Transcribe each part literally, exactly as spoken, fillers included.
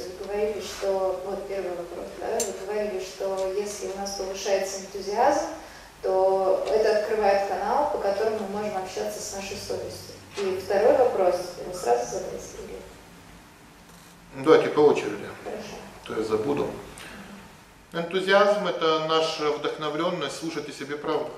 вы говорили, что, вот первый вопрос, да, вы говорили, что если у нас повышается энтузиазм, то это открывает канал, по которому мы можем общаться с нашей совестью. И второй вопрос, вы сразу задали, Сергей? Давайте по очереди. Хорошо. То я забуду. Энтузиазм – это наша вдохновленность слушать о себе правду.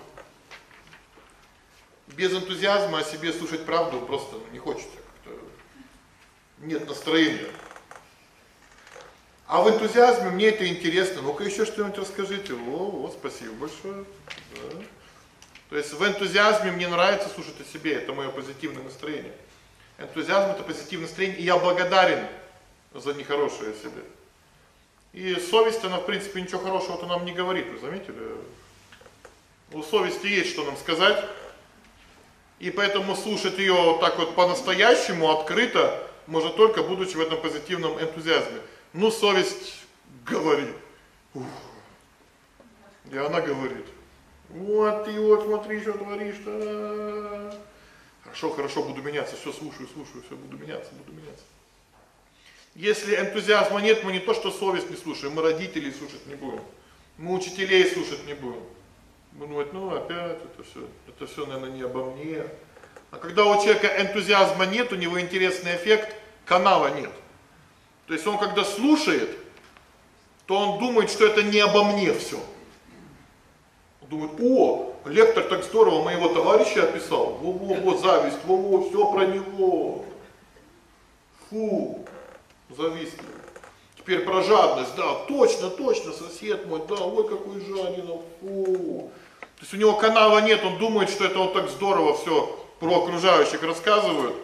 Без энтузиазма о себе слушать правду просто не хочется. Как-то нет настроения. А в энтузиазме мне это интересно. Ну-ка еще что-нибудь расскажите. О, о, спасибо большое. Да. То есть в энтузиазме мне нравится слушать о себе. Это мое позитивное настроение. Энтузиазм – это позитивное настроение. И я благодарен за нехорошее о себе. И совесть, она в принципе ничего хорошего-то нам не говорит. Вы заметили? У совести есть что нам сказать. И поэтому слушать ее вот так вот по-настоящему, открыто, можно только будучи в этом позитивном энтузиазме. Ну, совесть говорит. Ух. И она говорит. Вот ты вот смотри, что творишь-то. Хорошо, хорошо, буду меняться. Все, слушаю, слушаю, все, буду меняться, буду меняться. Если энтузиазма нет, мы не то, что совесть не слушаем, мы родителей слушать не будем. Мы учителей слушать не будем. Мы думаем, ну опять это все, это все, наверное, не обо мне. А когда у человека энтузиазма нет, у него интересный эффект, канала нет. То есть он когда слушает, то он думает, что это не обо мне все. Он думает, о, лектор так здорово моего товарища описал, во-во-во, зависть, во-во, все про него. Фу, завистливый. Теперь про жадность, да, точно, точно, сосед мой, да, ой, какой жадина, фу. То есть у него канала нет, он думает, что это вот так здорово все про окружающих рассказывают.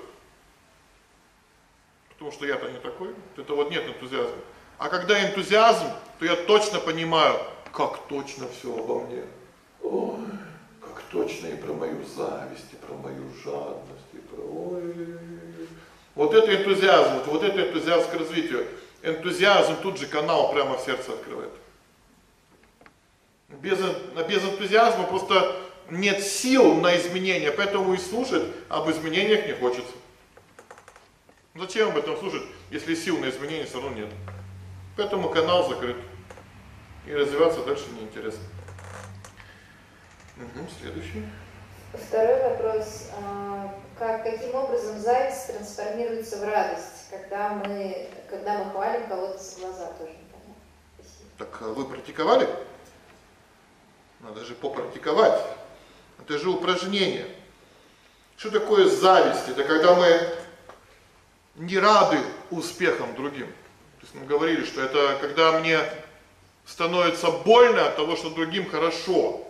Потому что я-то не такой, это вот нет энтузиазма. А когда энтузиазм, то я точно понимаю, как точно все обо мне. Ой, как точно и про мою зависть, и про мою жадность, и про... Ой. Вот это энтузиазм, вот, вот это энтузиазм к развитию. Энтузиазм тут же канал прямо в сердце открывает. Без, без энтузиазма просто нет сил на изменения, поэтому и слушать об изменениях не хочется. Зачем об этом слушать, если сил на изменения все равно нет? Поэтому канал закрыт. И развиваться дальше неинтересно. Угу, следующий. Второй вопрос. Как, каким образом зависть трансформируется в радость, когда мы, когда мы хвалим кого-то за глаза, тоже непонятно. Спасибо. Так вы практиковали? Надо же попрактиковать. Это же упражнение. Что такое зависть? Это когда мы не рады успехам другим. То есть мы говорили, что это когда мне становится больно от того, что другим хорошо.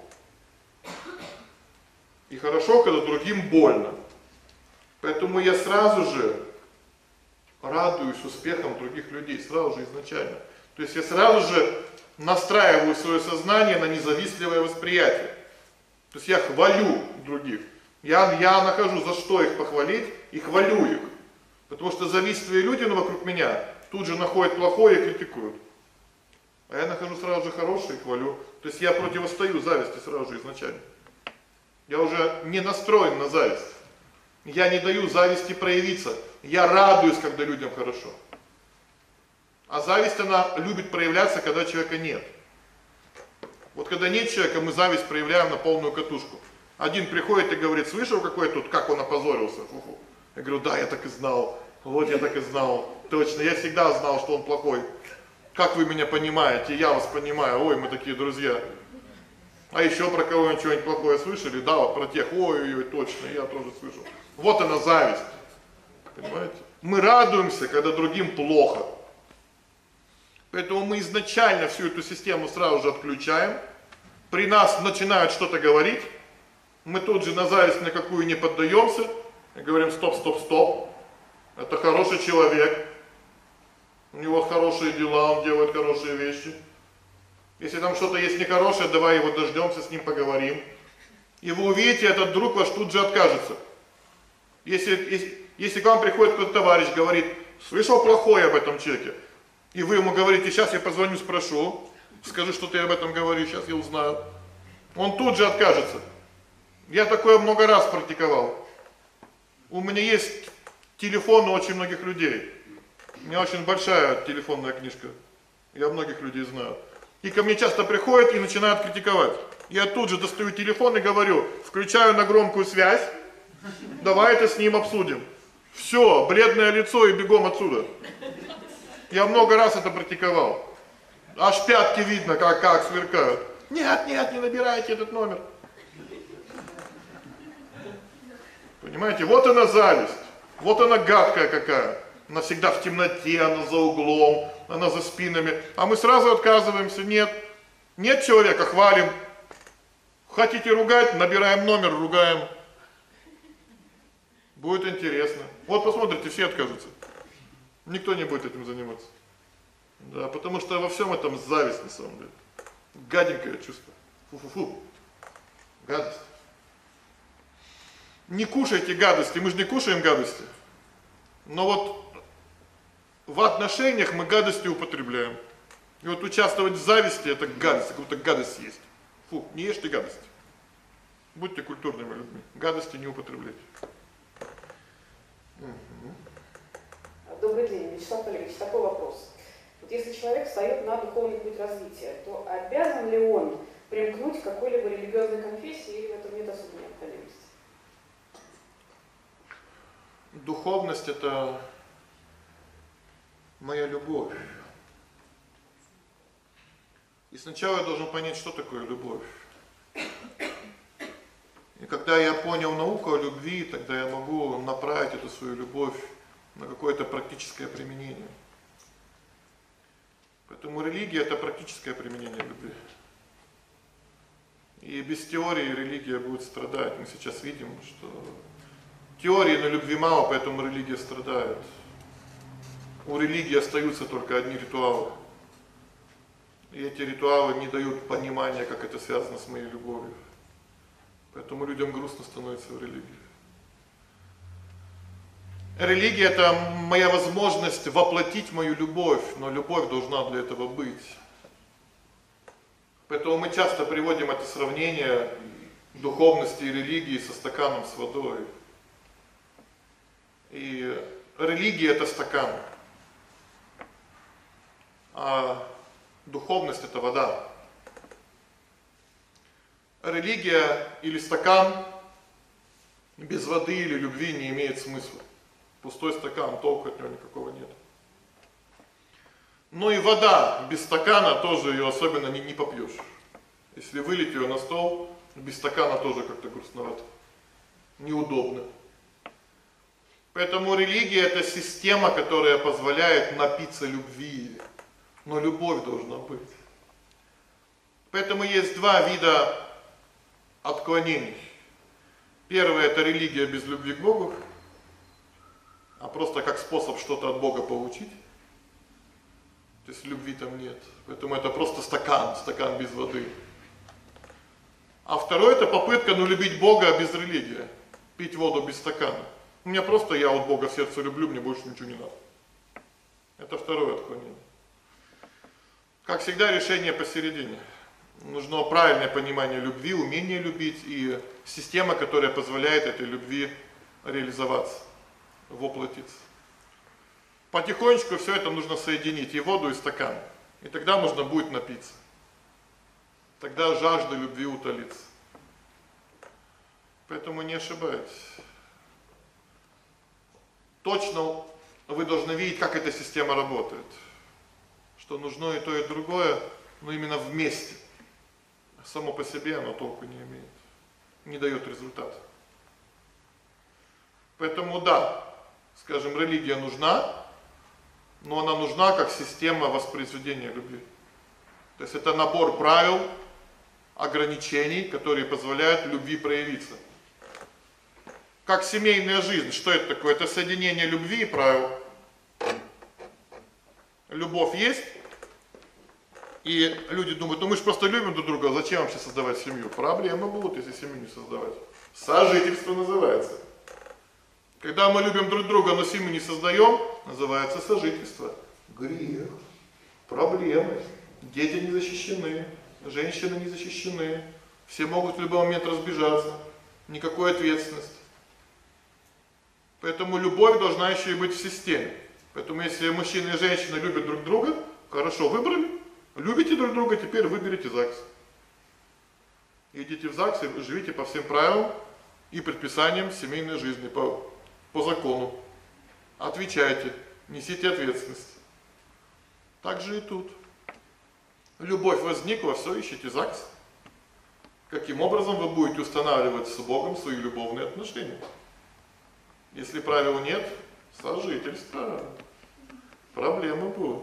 И хорошо, когда другим больно. Поэтому я сразу же радуюсь успехам других людей, сразу же изначально. То есть я сразу же настраиваю свое сознание на независтливое восприятие. То есть я хвалю других. Я, я нахожу, за что их похвалить, и хвалю их. Потому что завистливые люди ну, вокруг меня тут же находят плохое и критикуют. А я нахожу сразу же хорошее и хвалю. То есть я противостою зависти сразу же изначально. Я уже не настроен на зависть. Я не даю зависти проявиться. Я радуюсь, когда людям хорошо. А зависть, она любит проявляться, когда человека нет. Вот когда нет человека, мы зависть проявляем на полную катушку. Один приходит и говорит, слышал, какой тут, как он опозорился? Фу-фу. Я говорю, да, я так и знал. Вот я так и знал. Точно, я всегда знал, что он плохой. Как вы меня понимаете? Я вас понимаю. Ой, мы такие друзья. А еще про кого-нибудь что-нибудь плохое слышали? Да, вот про тех. Ой-ой-ой, точно, я тоже слышал. Вот она зависть. Понимаете? Мы радуемся, когда другим плохо. Поэтому мы изначально всю эту систему сразу же отключаем. При нас начинают что-то говорить. Мы тут же на зависть на какую не поддаемся. И говорим, стоп, стоп, стоп. Это хороший человек. У него хорошие дела, он делает хорошие вещи. Если там что-то есть нехорошее, давай его дождемся, с ним поговорим. И вы увидите, этот друг ваш тут же откажется. Если, если, если к вам приходит какой-то товарищ, говорит, слышал плохое об этом человеке, и вы ему говорите, сейчас я позвоню, спрошу, скажи, что ты об этом говоришь, сейчас я узнаю. Он тут же откажется. Я такое много раз практиковал. У меня есть телефоны очень многих людей. У меня очень большая телефонная книжка. Я многих людей знаю. И ко мне часто приходят и начинают критиковать. Я тут же достаю телефон и говорю, включаю на громкую связь, давай это с ним обсудим. Все, бледное лицо и бегом отсюда. Я много раз это практиковал. Аж пятки видно, как, как сверкают. Нет, нет, не набирайте этот номер. Понимаете, вот она зависть. Вот она гадкая какая. Она всегда в темноте, она за углом, она за спинами. А мы сразу отказываемся. Нет. Нет человека, хвалим. Хотите ругать, набираем номер, ругаем. Будет интересно. Вот посмотрите, все откажутся. Никто не будет этим заниматься. Да, потому что во всем этом зависть на самом деле. Гаденькое чувство. Фу-фу-фу. Гадость. Не кушайте гадости, мы же не кушаем гадости. Но вот в отношениях мы гадости употребляем. И вот участвовать в зависти — это гадость, как будто гадость есть. Фу, не ешьте гадости. Будьте культурными людьми. Гадости не употребляйте. Угу. Добрый день, Вячеслав Олегович, такой вопрос. Вот если человек встает на духовный путь развития, то обязан ли он примкнуть к какой-либо религиозной конфессии или в этом нет особой необходимости? Духовность — это моя любовь. И сначала я должен понять, что такое любовь. И когда я понял науку о любви, тогда я могу направить эту свою любовь на какое-то практическое применение. Поэтому религия — это практическое применение любви. И без теории религия будет страдать. Мы сейчас видим, что теории на любви мало, поэтому религия страдает. У религии остаются только одни ритуалы. И эти ритуалы не дают понимания, как это связано с моей любовью. Поэтому людям грустно становится в религии. Религия — это моя возможность воплотить мою любовь, но любовь должна для этого быть. Поэтому мы часто приводим это сравнение духовности и религии со стаканом с водой. И религия — это стакан, а духовность — это вода. Религия или стакан без воды или любви не имеет смысла. Пустой стакан, толку от него никакого нет. Но и вода без стакана тоже ее особенно не, не попьешь. Если вылить ее на стол, без стакана тоже как-то грустновато. Неудобно. Поэтому религия — это система, которая позволяет напиться любви. Но любовь должна быть. Поэтому есть два вида отклонений. Первое — это религия без любви к Богу, а просто как способ что-то от Бога получить. То есть любви там нет. Поэтому это просто стакан, стакан без воды. А второе — это попытка, ну, любить Бога без религии. Пить воду без стакана. У меня просто я от Бога в сердце люблю, мне больше ничего не надо. Это второе отклонение. Как всегда, решение посередине. Нужно правильное понимание любви, умение любить и система, которая позволяет этой любви реализоваться, воплотиться. Потихонечку все это нужно соединить, и воду, и стакан. И тогда можно будет напиться. Тогда жажда любви утолится. Поэтому не ошибайтесь. Точно вы должны видеть, как эта система работает. Что нужно и то, и другое, но именно вместе. Само по себе оно толку не имеет. Не дает результата. Поэтому да, скажем, религия нужна, но она нужна как система воспроизведения любви. То есть это набор правил, ограничений, которые позволяют любви проявиться. Как семейная жизнь. Что это такое? Это соединение любви и правил. Любовь есть, и люди думают, ну мы же просто любим друг друга, зачем вообще создавать семью? Проблемы будут, если семью не создавать. Сожительство называется. Когда мы любим друг друга, но семью не создаем, называется сожительство. Грех, проблемы, дети не защищены, женщины не защищены, все могут в любой момент разбежаться, никакой ответственности. Поэтому любовь должна еще и быть в системе. Поэтому если мужчина и женщина любят друг друга, хорошо выбрали, любите друг друга, теперь выберите ЗАГС. Идите в ЗАГС и живите по всем правилам и предписаниям семейной жизни, по, по закону. Отвечайте, несите ответственность. Так же и тут. Любовь возникла, все, ищите ЗАГС. Каким образом вы будете устанавливать с Богом свои любовные отношения? Если правил нет, сожительство, проблемы будут.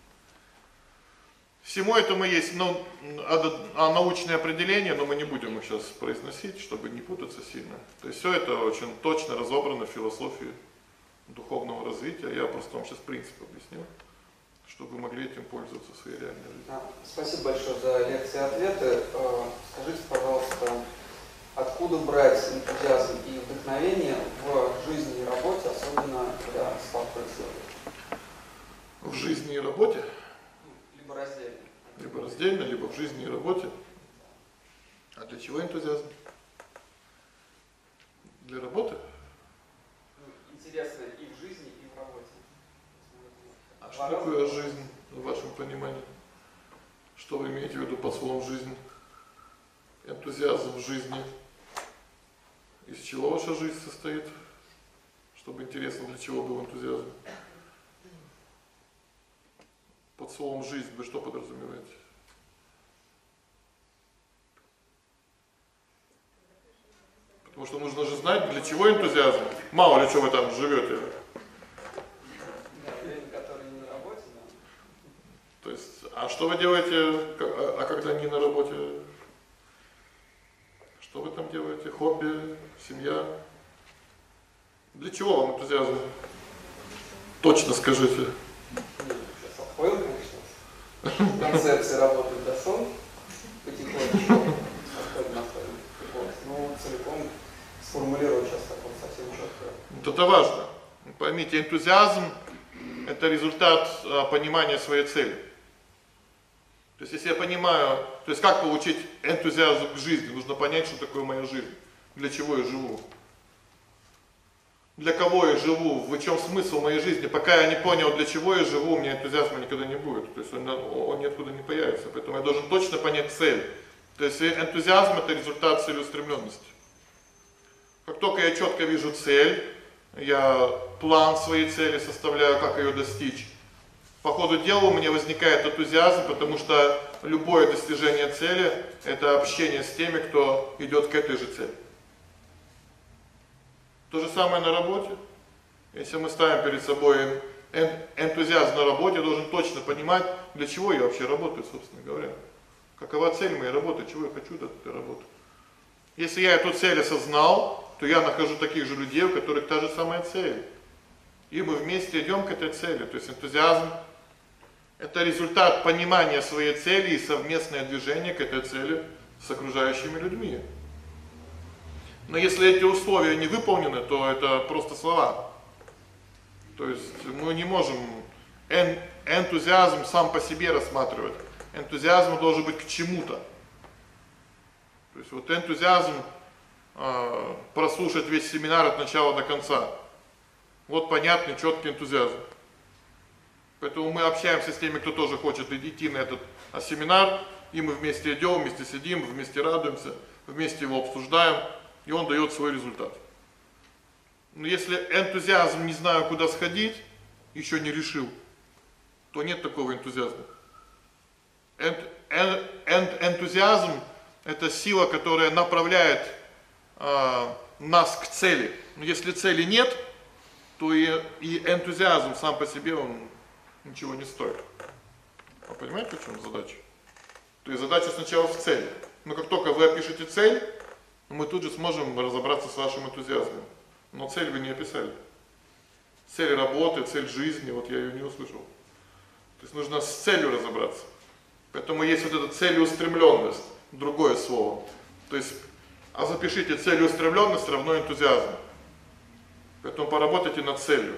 Всему этому есть ну, научное определение, но мы не будем их сейчас произносить, чтобы не путаться сильно. То есть все это очень точно разобрано в философии духовного развития. Я просто вам сейчас принцип объясню, чтобы вы могли этим пользоваться в своей реальной жизни. Спасибо большое за лекции и ответы. Скажите, пожалуйста, откуда брать энтузиазм и вдохновение в жизни и работе, особенно когда спад происходит? В жизни и работе? Либо раздельно. Либо раздельно, либо в жизни и работе. А для чего энтузиазм? Для работы? Интересно и в жизни, и в работе. А что такое жизнь в вашем понимании? Что вы имеете в виду под словом жизнь? Энтузиазм в жизни. Из чего ваша жизнь состоит? Чтобы интересно, для чего был энтузиазм? Под словом жизнь вы что подразумеваете? Потому что нужно же знать, для чего энтузиазм. Мало ли что вы там живете. То есть, а что вы делаете, а когда не на работе? Что вы там делаете? Хобби, семья? Для чего вам энтузиазм? Точно скажите. Сейчас отходил, конечно. Концепция работает до сон. Потихонечку отходим, отходим. Ну, целиком сформулировать сейчас так вот совсем четко. Вот это важно. Поймите, энтузиазм – это результат а, понимания своей цели. То есть, если я понимаю, то есть, как получить энтузиазм к жизни, нужно понять, что такое моя жизнь, для чего я живу. Для кого я живу, в чем смысл моей жизни. Пока я не понял, для чего я живу, у меня энтузиазма никогда не будет. То есть, он, он ниоткуда не появится. Поэтому я должен точно понять цель. То есть, энтузиазм – это результат целеустремленности. Как только я четко вижу цель, я план своей цели составляю, как ее достичь. По ходу дела у меня возникает энтузиазм, потому что любое достижение цели – это общение с теми, кто идет к этой же цели. То же самое на работе. Если мы ставим перед собой энтузиазм на работе, я должен точно понимать, для чего я вообще работаю, собственно говоря. Какова цель моей работы, чего я хочу от этой работы. Если я эту цель осознал, то я нахожу таких же людей, у которых та же самая цель. И мы вместе идем к этой цели. То есть энтузиазм – это результат понимания своей цели и совместное движение к этой цели с окружающими людьми. Но если эти условия не выполнены, то это просто слова. То есть мы не можем эн энтузиазм сам по себе рассматривать. Энтузиазм должен быть к чему-то. То есть вот энтузиазм э, прослушать весь семинар от начала до конца. Вот понятный, четкий энтузиазм. Поэтому мы общаемся с теми, кто тоже хочет идти на этот а, семинар, и мы вместе идем, вместе сидим, вместе радуемся, вместе его обсуждаем, и он дает свой результат. Но если энтузиазм не знаю, куда сходить, еще не решил, то нет такого энтузиазма. Энт, эн, эн, энтузиазм – это сила, которая направляет э, нас к цели. Но если цели нет, то и, и энтузиазм сам по себе он ничего не стоит. Вы понимаете, в чем задача? То есть задача сначала в цели. Но как только вы опишете цель, мы тут же сможем разобраться с вашим энтузиазмом. Но цель вы не описали. Цель работы, цель жизни, вот я ее не услышал. То есть нужно с целью разобраться. Поэтому есть вот эта целеустремленность, другое слово. То есть, а запишите целеустремленность равно энтузиазм. Поэтому поработайте над целью.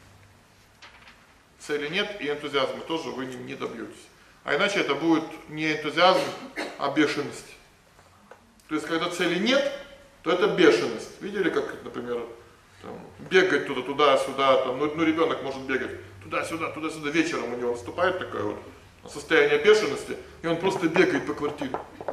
Цели нет и энтузиазма тоже вы не, не добьетесь. А иначе это будет не энтузиазм, а бешеность. То есть, когда цели нет, то это бешеность. Видели, как, например, там, бегать туда, туда, сюда, там, ну, ну ребенок может бегать туда-сюда, туда-сюда, вечером у него наступает такое вот состояние бешености, и он просто бегает по квартире.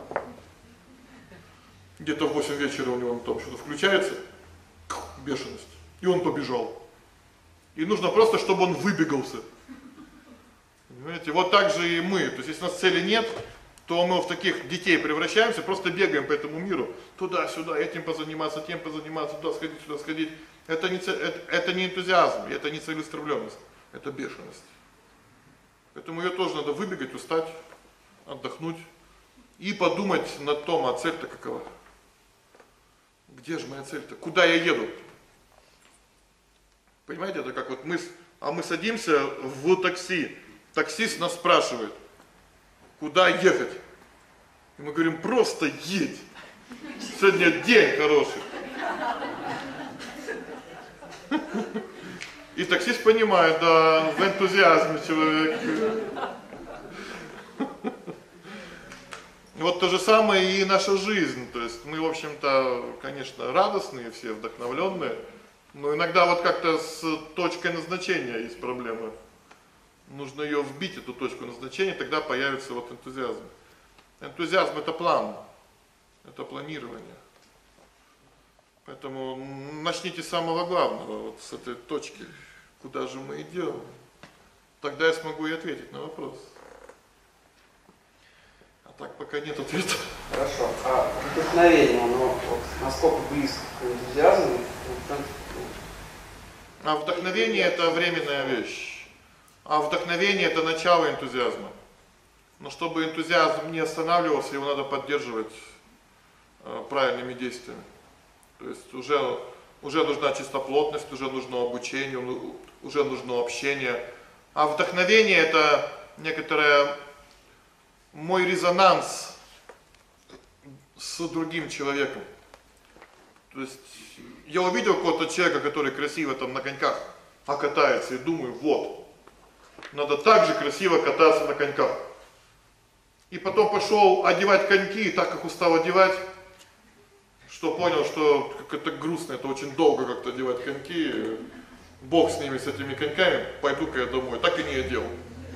Где-то в восемь вечера у него там что-то включается, бешеность, и он побежал. И нужно просто, чтобы он выбегался. Понимаете, вот так же и мы, то есть если у нас цели нет, то мы в таких детей превращаемся, просто бегаем по этому миру, туда-сюда, этим позаниматься, тем позаниматься, туда сходить, сюда сходить. Это не, это, это не энтузиазм, это не целеустремленность, это бешеность. Поэтому ее тоже надо выбегать, устать, отдохнуть и подумать над том, а цель-то какова. Где же моя цель-то? Куда я еду? Понимаете, это как вот мы, а мы садимся в такси, таксист нас спрашивает, куда ехать? И мы говорим, просто едь. Сегодня день хороший. И таксист понимает, да, в энтузиазме человек. Вот то же самое и наша жизнь. То есть мы, в общем-то, конечно, радостные все, вдохновленные, но иногда вот как-то с точкой назначения есть проблемы. Нужно ее вбить, эту точку назначения, тогда появится вот энтузиазм. Энтузиазм — это план, это планирование. Поэтому начните с самого главного, вот с этой точки, куда же мы идем. Тогда я смогу и ответить на вопрос. А так пока нет ответа. Хорошо. А вдохновение, оно вот насколько близко к энтузиазму? А вдохновение — это временная вещь. А вдохновение — это начало энтузиазма. Но чтобы энтузиазм не останавливался, его надо поддерживать э, правильными действиями. То есть уже, уже нужна чистоплотность, уже нужно обучение, уже нужно общение. А вдохновение — это некоторое мой резонанс с другим человеком. То есть я увидел какого-то человека, который красиво там на коньках катается, и думаю, вот, надо так же красиво кататься на коньках. И потом пошел одевать коньки, и так как устал одевать, что понял, что это грустно, это очень долго как-то одевать коньки. Бог с ними, с этими коньками, пойду-ка я домой. Так и не одел.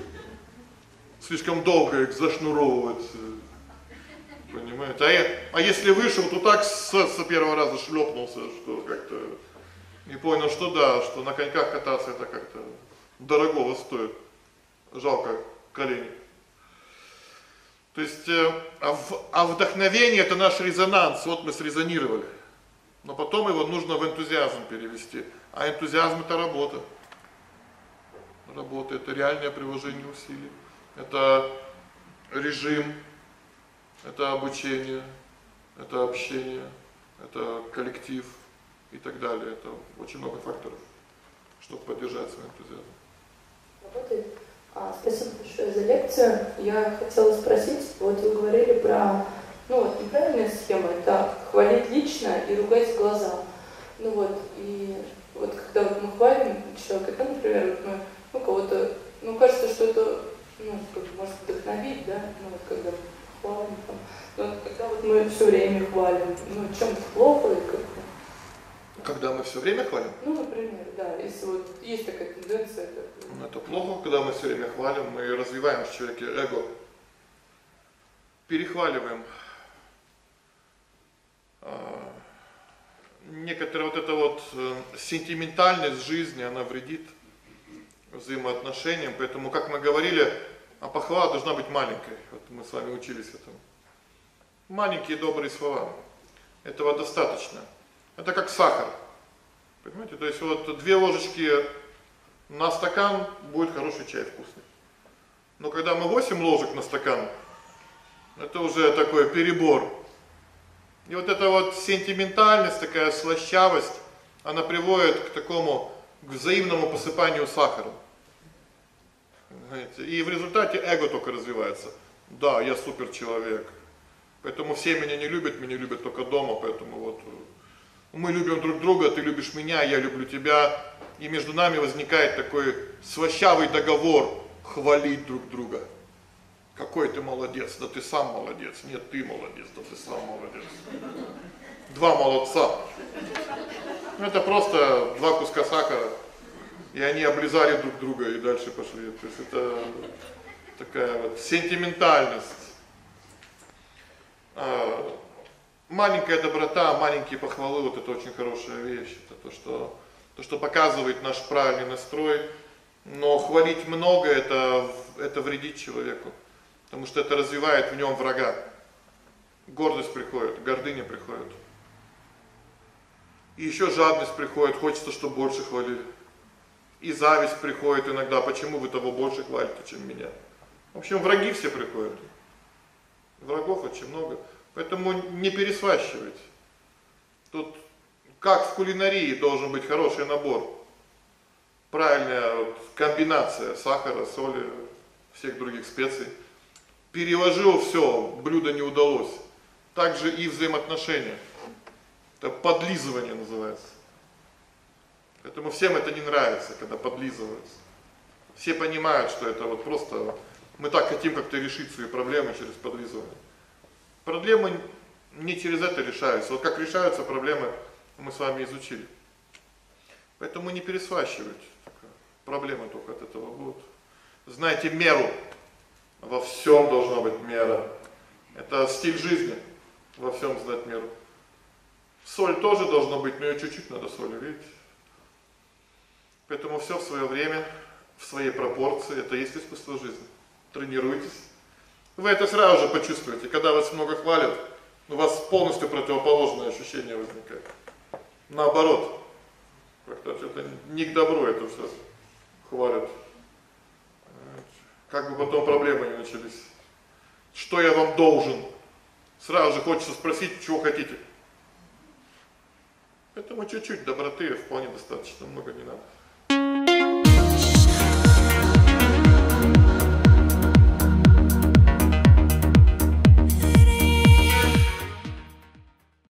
Слишком долго их зашнуровывать. Понимаете? А, я, а если вышел, то так с, с первого раза шлепнулся, что как-то не понял, что да, что на коньках кататься это как-то дорогого стоит. Жалко колени. То есть, а, в, а вдохновение — это наш резонанс, вот мы срезонировали. Но потом его нужно в энтузиазм перевести. А энтузиазм — это работа. Работа — это реальное приложение усилий. Это режим, это обучение, это общение, это коллектив и так далее. Это очень много факторов, чтобы поддержать свой энтузиазм. Работает. А, спасибо большое за лекцию. Я хотела спросить, вот вы говорили про, ну вот неправильная схема, это хвалить лично и ругать в глаза. Ну вот, и вот когда вот мы хвалим человека, да, например, вот мы, ну кого-то, ну кажется, что это, ну, как бы, может вдохновить, да, ну вот когда хвалим, там, но вот, когда вот мы все время хвалим, ну чем-то плохо или как-то. Когда мы все время хвалим? Ну, например, да, если вот есть такая тенденция. Как... Ну, это плохо, когда мы все время хвалим, мы развиваем в человеке эго. Перехваливаем. А, некоторая вот эта вот сентиментальность жизни, она вредит взаимоотношениям, поэтому, как мы говорили, а похвала должна быть маленькой. Вот мы с вами учились этому. Маленькие добрые слова. Этого достаточно. Это как сахар. Понимаете? То есть вот две ложечки на стакан, будет хороший чай вкусный. Но когда мы восемь ложек на стакан, это уже такой перебор. И вот эта вот сентиментальность, такая слащавость, она приводит к такому, к взаимному посыпанию сахаром. Понимаете? И в результате эго только развивается. Да, я супер человек. Поэтому все меня не любят, меня любят только дома, поэтому вот мы любим друг друга, ты любишь меня, я люблю тебя. И между нами возникает такой слащавый договор хвалить друг друга. Какой ты молодец, да ты сам молодец. Нет, ты молодец, да ты сам молодец. Два молодца. Ну, это просто два куска сахара, и они облизали друг друга и дальше пошли. То есть это такая вот сентиментальность. А, маленькая доброта, маленькие похвалы, вот это очень хорошая вещь. Это то, что, то, что показывает наш правильный настрой. Но хвалить много, это, это вредит человеку. Потому что это развивает в нем врага. Гордость приходит, гордыня приходит. И еще жадность приходит, хочется, чтобы больше хвалили. И зависть приходит иногда, почему вы того больше хвалите, чем меня. В общем, враги все приходят. Врагов очень много. Поэтому не пересващивайте. Тут, как в кулинарии, должен быть хороший набор. Правильная вот комбинация сахара, соли, всех других специй. Переложил все, блюдо не удалось. Также и взаимоотношения. Это подлизывание называется. Поэтому всем это не нравится, когда подлизываются. Все понимают, что это вот просто мы так хотим как-то решить свои проблемы через подлизывание. Проблемы не через это решаются. Вот как решаются проблемы, мы с вами изучили. Поэтому не пересващивайте. Проблемы только от этого будут. Знайте меру. Во всем должна быть мера. Это стиль жизни. Во всем знать меру. Соль тоже должна быть, но ее чуть-чуть надо соли, видите? Поэтому все в свое время, в своей пропорции. Это есть искусство жизни. Тренируйтесь. Вы это сразу же почувствуете. Когда вас много хвалят, у вас полностью противоположное ощущение возникает. Наоборот. Как-то это не к добру это все хвалят. Как бы потом проблемы не начались. Что я вам должен? Сразу же хочется спросить, чего хотите. Поэтому чуть-чуть доброты вполне достаточно, много не надо.